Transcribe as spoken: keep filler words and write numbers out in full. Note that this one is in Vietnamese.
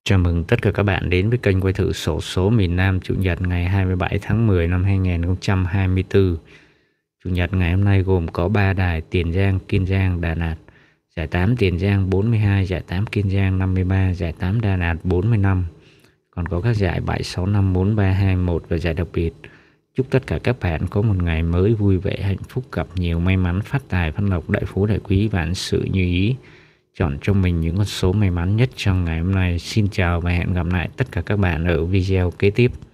Chào mừng tất cả các bạn đến với kênh quay thử xổ số miền Nam Chủ nhật ngày hai mươi bảy tháng mười năm hai nghìn không trăm hai mươi tư. Chủ nhật ngày hôm nay gồm có ba đài: Tiền Giang, Kiên Giang, Đà Lạt. Giải tám Tiền Giang bốn mươi hai, giải tám Kiên Giang năm mươi ba, giải tám Đà Lạt bốn mươi lăm. Còn có các giải bảy sáu năm bốn ba hai một và giải đặc biệt. Chúc tất cả các bạn có một ngày mới vui vẻ, hạnh phúc, gặp nhiều may mắn, phát tài, phát lộc, đại phú, đại quý, vạn sự như ý. Chọn cho mình những con số may mắn nhất trong ngày hôm nay. Xin chào và hẹn gặp lại tất cả các bạn ở video kế tiếp.